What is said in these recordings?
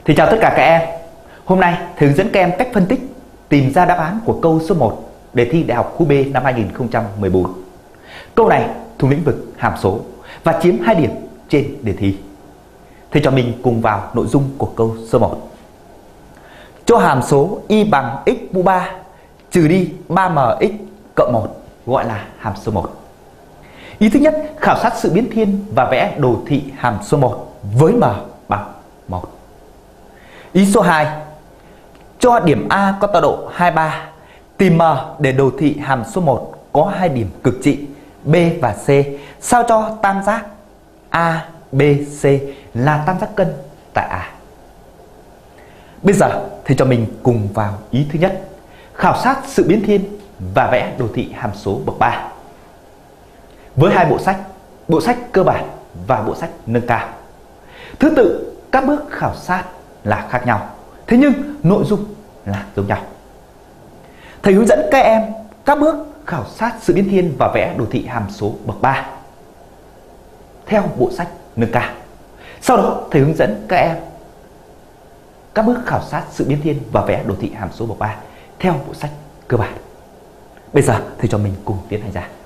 Thì chào tất cả các em. Hôm nay thầy hướng dẫn các em cách phân tích, tìm ra đáp án của câu số 1 đề thi Đại học Khu B năm 2014. Câu này thuộc lĩnh vực hàm số và chiếm 2 điểm trên đề thi. Thầy cho mình cùng vào nội dung của câu số 1. Cho hàm số y bằng x mũ 3 trừ đi 3mx cộng 1 gọi là hàm số 1. Ý thứ nhất, khảo sát sự biến thiên và vẽ đồ thị hàm số 1 với m bằng 1. Ý số 2, cho điểm A có tọa độ 23, tìm m để đồ thị hàm số 1 có 2 điểm cực trị B và C, sao cho tam giác A, B, C là tam giác cân tại A. Bây giờ thì cho mình cùng vào ý thứ nhất, khảo sát sự biến thiên và vẽ đồ thị hàm số bậc 3. Với hai bộ sách cơ bản và bộ sách nâng cao. Thứ tự các bước khảo sát là khác nhau, thế nhưng nội dung là giống nhau. Thầy hướng dẫn các em các bước khảo sát sự biến thiên và vẽ đồ thị hàm số bậc 3 theo bộ sách nâng cao. Sau đó thầy hướng dẫn các em các bước khảo sát sự biến thiên và vẽ đồ thị hàm số bậc 3 theo bộ sách cơ bản. Bây giờ thầy cho mình cùng tiến hành ra.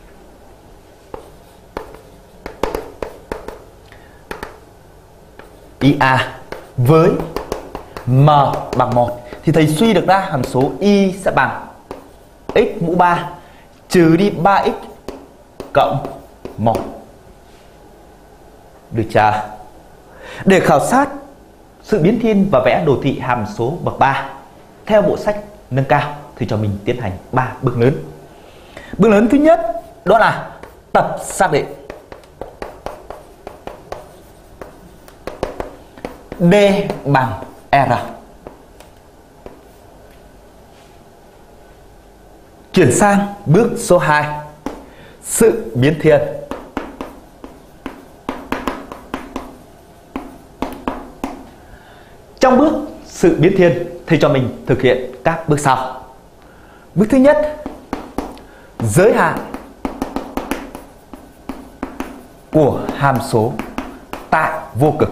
Ý A, với m bằng 1 thì thầy suy được ra hàm số y sẽ bằng x mũ 3 trừ đi 3x cộng 1. Được chưa? Để khảo sát sự biến thiên và vẽ đồ thị hàm số bậc 3 theo bộ sách nâng cao thì cho mình tiến hành 3 bước lớn. Bước lớn thứ nhất đó là tập xác định D bằng R. Chuyển sang bước số 2, sự biến thiên. Trong bước sự biến thiên thì cho mình thực hiện các bước sau. Bước thứ nhất, giới hạn của hàm số tại vô cực.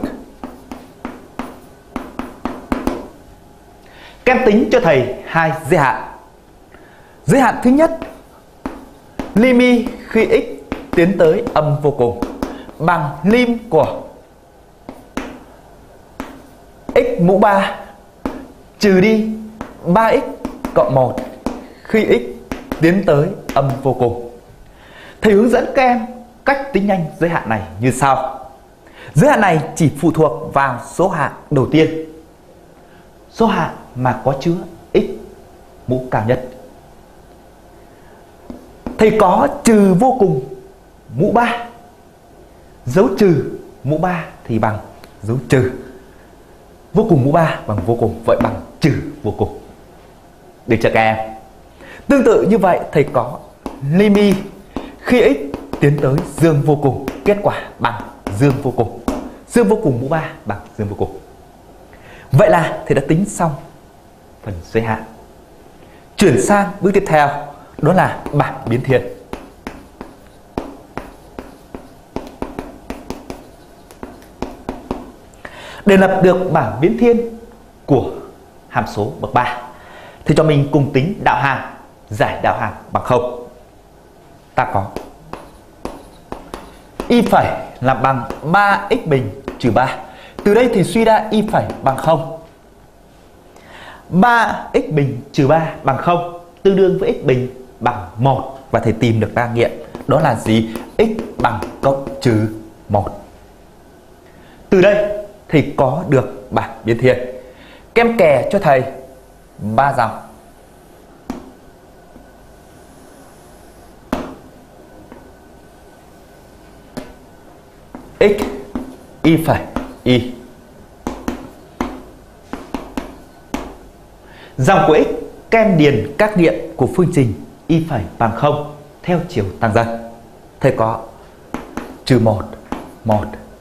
Các em tính cho thầy hai giới hạn. Giới hạn thứ nhất, lim y khi x tiến tới âm vô cùng bằng lim của x mũ 3 trừ đi 3x cộng 1 khi x tiến tới âm vô cùng. Thầy hướng dẫn các em cách tính nhanh giới hạn này như sau. Giới hạn này chỉ phụ thuộc vào số hạng đầu tiên, số hạng mà có chứa x mũ cao nhất. Thầy có trừ vô cùng mũ 3, dấu trừ mũ 3 thì bằng dấu trừ. Vô cùng mũ 3 bằng vô cùng, vậy bằng trừ vô cùng. Được chưa các em? Tương tự như vậy thầy có lim y khi x tiến tới dương vô cùng, kết quả bằng dương vô cùng. Dương vô cùng mũ 3 bằng dương vô cùng. Vậy là thầy đã tính xong phần giới hạn. Chuyển sang bước tiếp theo, đó là bảng biến thiên. Để lập được bảng biến thiên của hàm số bậc 3 thì cho mình cùng tính đạo hàm, giải đạo hàm bằng 0. Ta có y phẩy là bằng 3x bình trừ 3. Từ đây thì suy ra y phẩy bằng 0. 3x bình trừ 3 bằng 0 tương đương với x bình bằng 1. Và thầy tìm được đa nghiệm đó là gì? X bằng cộng trừ 1. Từ đây thì có được bảng biến thiên. Các em kè cho thầy 3 dòng. X y phẩy y. Dòng của x, các em điền các nghiệm của phương trình y phẩy bằng 0 theo chiều tăng dần. Thầy có trừ 1, 1.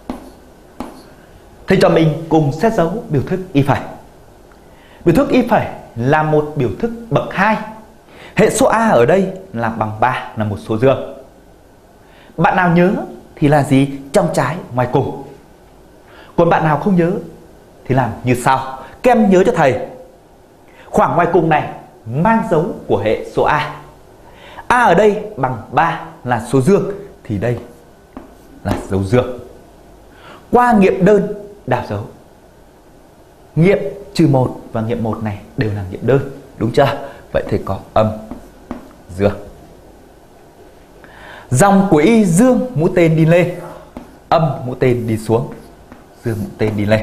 Thầy cho mình cùng xét dấu biểu thức y phẩy. Biểu thức y phẩy là một biểu thức bậc 2. Hệ số A ở đây là bằng 3, là một số dương. Bạn nào nhớ thì là gì? Trong trái ngoài cùng. Còn bạn nào không nhớ thì làm như sau. Các em nhớ cho thầy, khoảng ngoài cùng này mang dấu của hệ số A. A ở đây bằng 3 là số dương, thì đây là dấu dương. Qua nghiệm đơn đảo dấu. Nghiệm -1 và nghiệm 1 này đều là nghiệm đơn, đúng chưa? Vậy thì có âm dương. Dòng của y dương mũi tên đi lên, âm mũi tên đi xuống, dương mũi tên đi lên.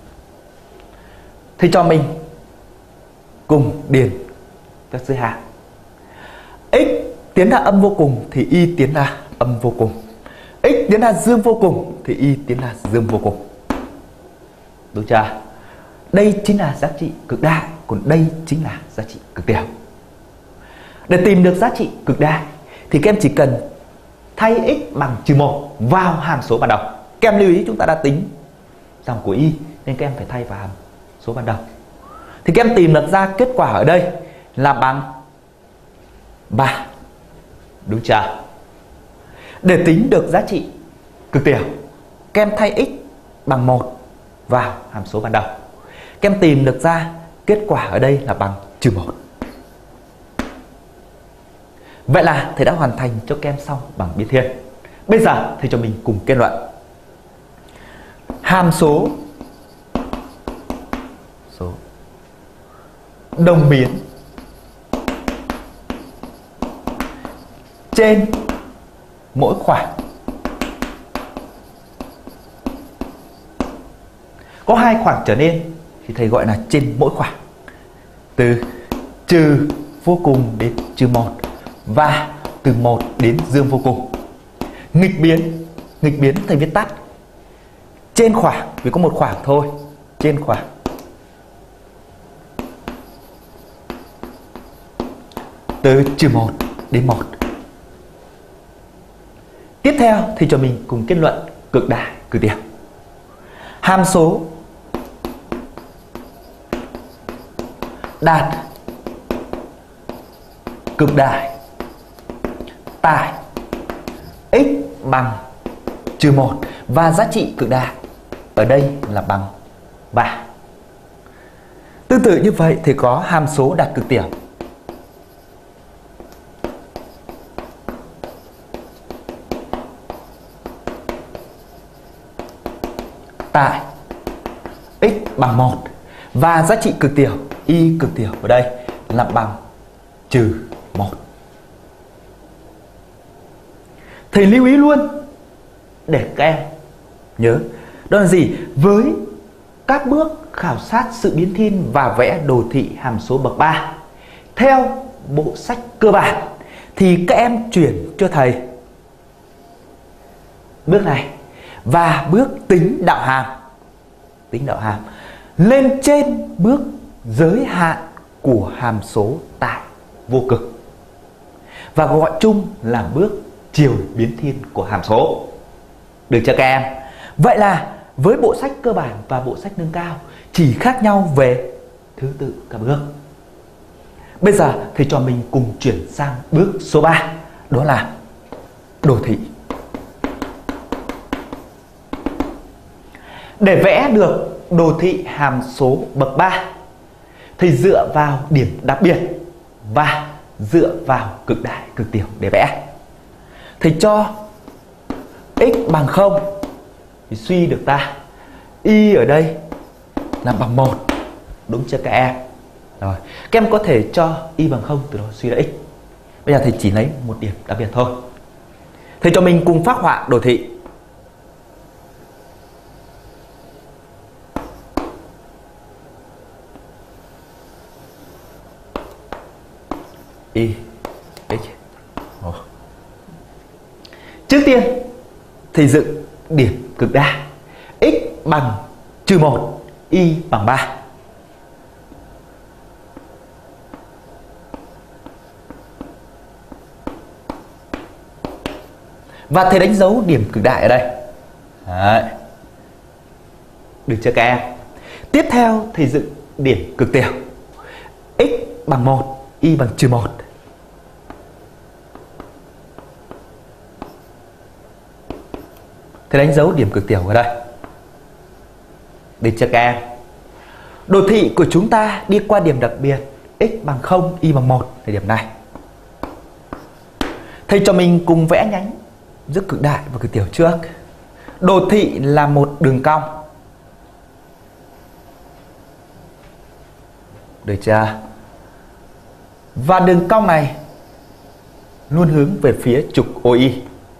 Thì cho mình cùng điền các giới hạn. X tiến ra âm vô cùng thì y tiến ra âm vô cùng. X tiến ra dương vô cùng thì y tiến ra dương vô cùng. Đúng chưa? Đây chính là giá trị cực đại, còn đây chính là giá trị cực tiểu. Để tìm được giá trị cực đại thì các em chỉ cần thay x bằng -1 vào hàm số ban đầu. Các em lưu ý chúng ta đã tính dòng của y nên các em phải thay vào hàm số ban đầu. Thì các em tìm được ra kết quả ở đây là bằng 3. Đúng chưa? Để tính được giá trị cực tiểu, các em thay x bằng 1 vào hàm số ban đầu. Các em tìm được ra kết quả ở đây là bằng -1. Vậy là thầy đã hoàn thành cho các em xong bằng biến thiên. Bây giờ thầy cho mình cùng kết luận. Hàm số đồng biến trên mỗi khoảng có 2 khoảng trở lên thì thầy gọi là trên mỗi khoảng, từ trừ vô cùng đến -1 và từ 1 đến dương vô cùng. Nghịch biến thầy viết tắt trên khoảng, vì có một khoảng thôi, trên khoảng từ -1 đến 1. Tiếp theo thì cho mình cùng kết luận cực đại cực tiểu. Hàm số đạt cực đại tại x bằng -1 và giá trị cực đại ở đây là bằng 3. Tương tự như vậy thì có hàm số đạt cực tiểu tại x bằng 1 và giá trị cực tiểu y cực tiểu ở đây là bằng -1. Thầy lưu ý luôn để các em nhớ, đó là gì? Với các bước khảo sát sự biến thiên và vẽ đồ thị hàm số bậc 3 theo bộ sách cơ bản thì các em chuyển cho thầy bước này và bước tính đạo hàm lên trên bước giới hạn của hàm số tại vô cực, và gọi chung là bước chiều biến thiên của hàm số. Được chưa các em? Vậy là với bộ sách cơ bản và bộ sách nâng cao chỉ khác nhau về thứ tự các bước. Bây giờ thầy cho mình cùng chuyển sang bước số 3, đó là đồ thị. Để vẽ được đồ thị hàm số bậc 3, thầy dựa vào điểm đặc biệt và dựa vào cực đại cực tiểu để vẽ. Thầy cho x bằng 0 thì suy được ta y ở đây là bằng 1. Đúng chưa các em? Rồi, các em có thể cho y bằng 0 từ đó suy ra x. Bây giờ thầy chỉ lấy một điểm đặc biệt thôi. Thầy cho mình cùng phác họa đồ thị. Y x. Trước tiên thầy dựng điểm cực đại x bằng -1, y bằng 3. Và thầy đánh dấu điểm cực đại ở đây. Đấy. Được chưa các em? Tiếp theo thầy dựng điểm cực tiểu x bằng 1, y bằng -1. Thầy đánh dấu điểm cực tiểu ở đây. Được chưa các em? Đồ thị của chúng ta đi qua điểm đặc biệt x bằng 0, y bằng 1 là điểm này. Thầy cho mình cùng vẽ nhánh giữa cực đại và cực tiểu trước. Đồ thị là một đường cong. Được chưa? Và đường cong này luôn hướng về phía trục OI.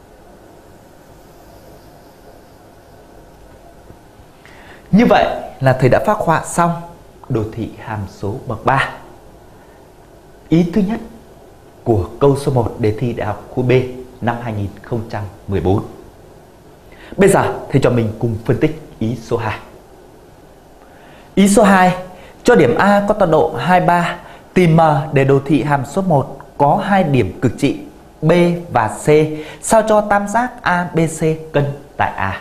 Như vậy là thầy đã phác họa xong đồ thị hàm số bậc 3. Ý thứ nhất của câu số 1 đề thi Đại học khu B năm 2014. Bây giờ thầy cho mình cùng phân tích ý số 2. Ý số 2, cho điểm A có tọa độ 23, tìm M để đồ thị hàm số 1 có 2 điểm cực trị B và C, sao cho tam giác ABC cân tại A.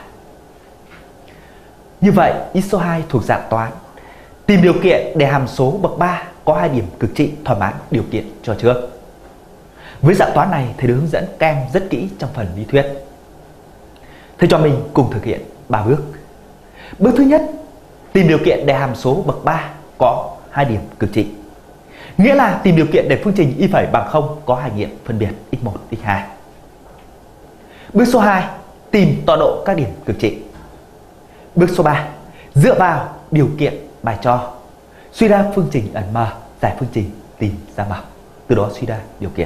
Như vậy, ý số 2 thuộc dạng toán. Tìm điều kiện để hàm số bậc 3 có 2 điểm cực trị thỏa mãn điều kiện cho trước. Với dạng toán này, thầy được hướng dẫn các em rất kỹ trong phần lý thuyết. Thầy cho mình cùng thực hiện 3 bước. Bước thứ nhất, tìm điều kiện để hàm số bậc 3 có 2 điểm cực trị. Nghĩa là tìm điều kiện để phương trình y phẩy bằng 0 có hai nghiệm phân biệt x1, x2. Bước số 2, tìm tọa độ các điểm cực trị. Bước số 3, dựa vào điều kiện bài cho, suy ra phương trình ẩn M, giải phương trình tìm ra M, từ đó suy ra điều kiện.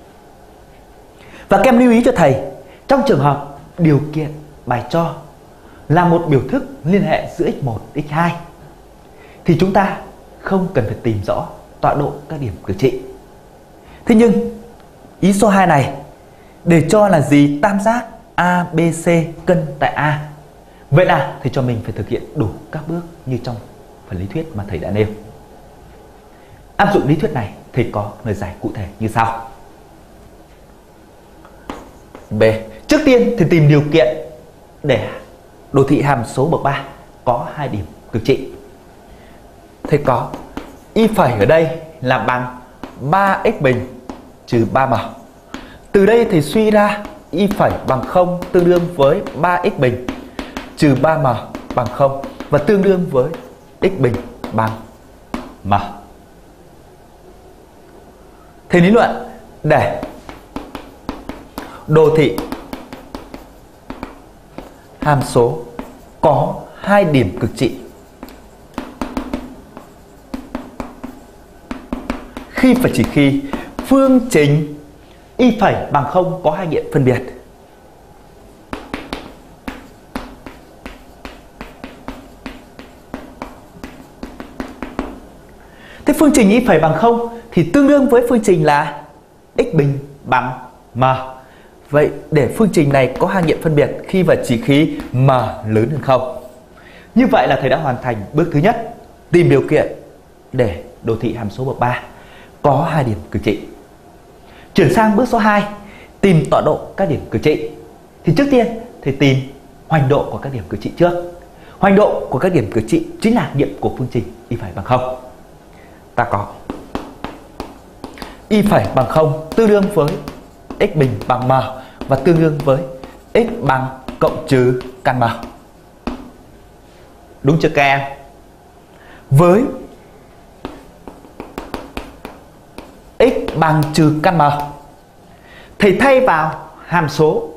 Và các em lưu ý cho thầy, trong trường hợp điều kiện bài cho là một biểu thức liên hệ giữa x1, x2 thì chúng ta không cần phải tìm rõ tọa độ các điểm cực trị. Thế nhưng ý số 2 này để cho là gì? Tam giác ABC cân tại A. Vậy là thầy cho mình phải thực hiện đủ các bước như trong phần lý thuyết mà thầy đã nêu. Áp dụng lý thuyết này, thầy có lời giải cụ thể như sau. B. Trước tiên thì tìm điều kiện để đồ thị hàm số bậc 3 có 2 điểm cực trị. Thầy có y phẩy ở đây là bằng 3x bình trừ 3m. Từ đây thầy suy ra y phẩy bằng 0 tương đương với 3x bình trừ 3m bằng 0 và tương đương với x bình bằng m. Thầy lý luận để đồ thị hàm số có 2 điểm cực trị khi và chỉ khi phương trình y phẩy bằng 0 có hai nghiệm phân biệt. Thế phương trình y phẩy bằng 0 thì tương đương với phương trình là x bình bằng m. Vậy để phương trình này có hai nghiệm phân biệt khi và chỉ khi m lớn hơn 0. Như vậy là thầy đã hoàn thành bước thứ nhất, tìm điều kiện để đồ thị hàm số bậc 3 có 2 điểm cực trị. Chuyển sang bước số 2, tìm tọa độ các điểm cực trị. Thì trước tiên thầy tìm hoành độ của các điểm cực trị trước. Hoành độ của các điểm cực trị chính là nghiệm của phương trình y phẩy bằng 0. Ta có y phẩy bằng 0 tương đương với x bình bằng m và tương đương với x bằng cộng trừ căn m. Đúng chưa các em? Với x bằng trừ căn m, thầy thay vào hàm số.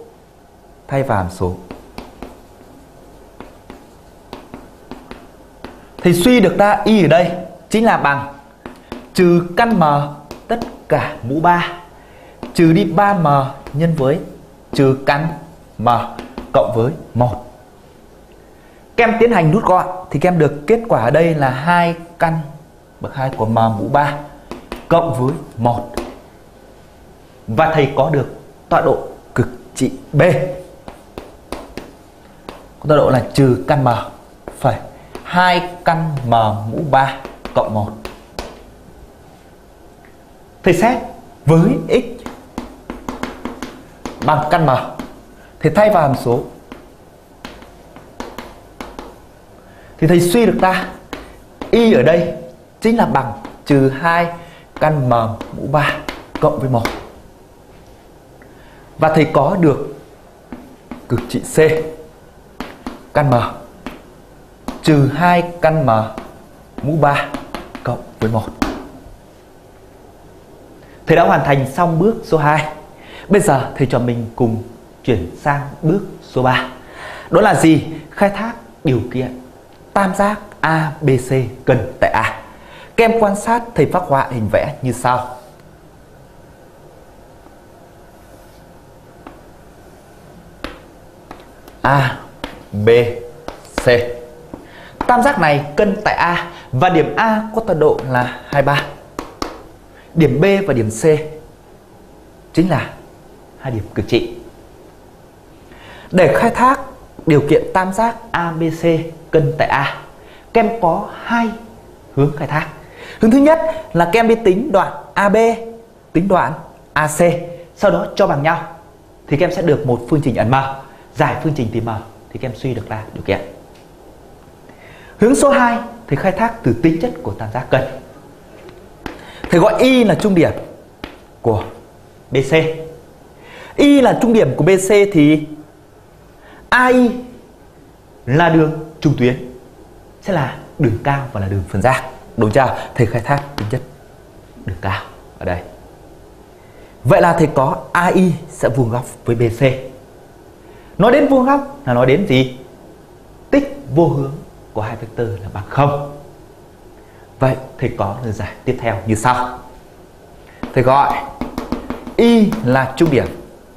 Thầy suy được ra y ở đây chính là bằng trừ căn m tất cả mũ 3 trừ đi 3m nhân với trừ căn m cộng với 1. Các em tiến hành rút gọn thì các em được kết quả ở đây là 2 căn bậc 2 của m mũ 3 cộng với 1. Và thầy có được tọa độ cực trị B. Tọa độ là trừ căn m phẩy 2 căn m mũ 3 cộng 1. Thầy xét với x bằng căn m, thầy thay vào hàm số thì thầy suy được ra y ở đây chính là bằng trừ 2 căn m mũ 3 cộng với 1. Và thầy có được cực trị C căn m trừ 2 căn m mũ 3 cộng với 1. Thầy đã hoàn thành xong bước số 2. Bây giờ thầy cho mình cùng chuyển sang bước số 3. Đó là gì? Khai thác điều kiện tam giác ABC cân tại A. Các em quan sát thầy phác họa hình vẽ như sau. A, B, C. Tam giác này cân tại A và điểm A có tọa độ là 23. Điểm B và điểm C chính là hai điểm cực trị. Để khai thác điều kiện tam giác ABC cân tại A, các em có hai hướng khai thác. Hướng thứ nhất là các em đi tính đoạn AB, tính đoạn AC, sau đó cho bằng nhau thì các em sẽ được một phương trình ẩn M. Giải phương trình tìm M thì các em suy được ra điều kiện. Hướng số 2 thì khai thác từ tính chất của tam giác cân. Thầy gọi Y là trung điểm của BC. Y là trung điểm của BC thì AI là đường trung tuyến, sẽ là đường cao và là đường phân giác. Đúng chưa? Thầy khai thác tính chất đường cao ở đây. Vậy là thầy có AI sẽ vuông góc với BC. Nói đến vuông góc là nói đến gì? Tích vô hướng của hai vectơ là bằng 0. Vậy thầy có lời giải tiếp theo như sau. Thầy gọi Y là trung điểm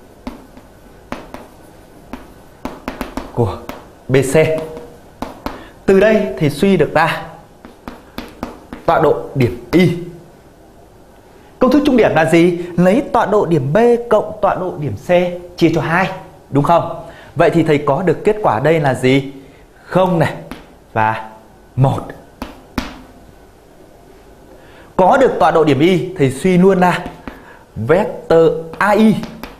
của BC. Từ đây thì suy được ra tọa độ điểm Y. Công thức trung điểm là gì? Lấy tọa độ điểm B cộng tọa độ điểm C chia cho 2, đúng không? Vậy thì thầy có được kết quả đây là gì? 0 này và 1. Có được tọa độ điểm Y, thầy suy luôn là vectơ AI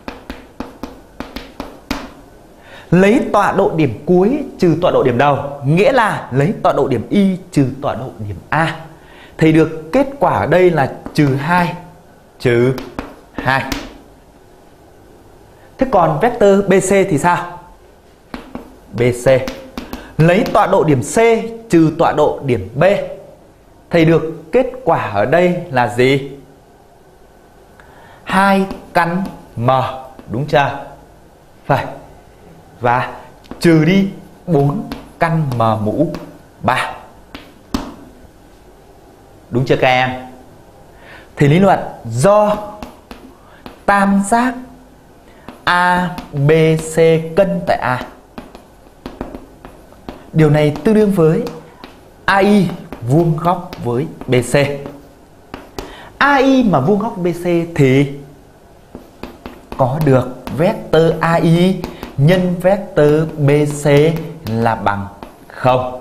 lấy tọa độ điểm cuối trừ tọa độ điểm đầu, nghĩa là lấy tọa độ điểm Y trừ tọa độ điểm A. Thầy được kết quả ở đây là trừ 2 trừ 2. Thế còn vectơ BC thì sao? BC lấy tọa độ điểm C trừ tọa độ điểm B. Thầy được kết quả ở đây là gì? 2 căn M, đúng chưa? Phải. Và trừ đi 4 căn M mũ 3. Đúng chưa các em? Thì lý luận do tam giác ABC cân tại A, điều này tương đương với AI vuông góc với BC. AI mà vuông góc BC thì có được vectơ AI nhân vectơ BC là bằng 0.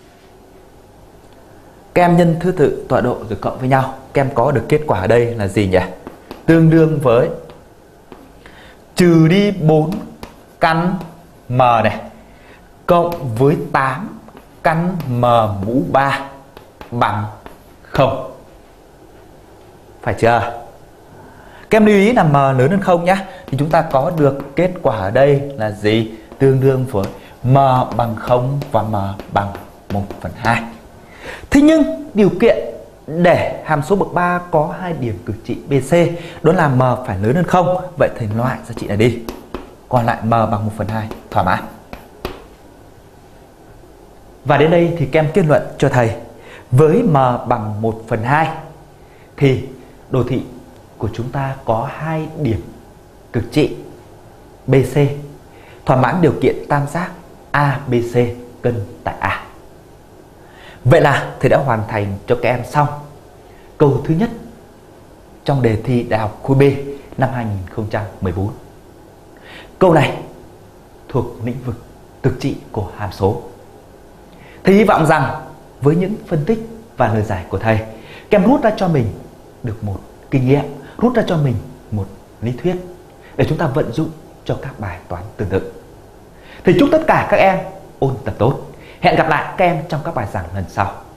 Các em nhân thứ tự tọa độ rồi cộng với nhau, các em có được kết quả ở đây là gì nhỉ? Tương đương với trừ đi 4 căn M này cộng với 8 căn M mũ 3 bằng 0. Phải chưa? Các em lưu ý là M lớn hơn 0 nhé. Thì chúng ta có được kết quả ở đây là gì? Tương đương với M bằng 0 và M bằng 1/2. Thế nhưng điều kiện để hàm số bậc 3 có hai điểm cực trị BC đó là M phải lớn hơn 0. Vậy thầy loại giá trị này đi. Còn lại M bằng 1/2 thỏa mãn. Và đến đây thì các em kết luận cho thầy với M bằng 1/2 thì đồ thị của chúng ta có hai điểm cực trị BC thỏa mãn điều kiện tam giác ABC cân tại A. Vậy là thầy đã hoàn thành cho các em xong câu thứ nhất trong đề thi Đại học khối B năm 2014. Câu này thuộc lĩnh vực cực trị của hàm số. Thầy hy vọng rằng với những phân tích và lời giải của thầy, các em rút ra cho mình được một kinh nghiệm, rút ra cho mình một lý thuyết để chúng ta vận dụng cho các bài toán tương tự. Thầy chúc tất cả các em ôn tập tốt. Hẹn gặp lại các em trong các bài giảng lần sau.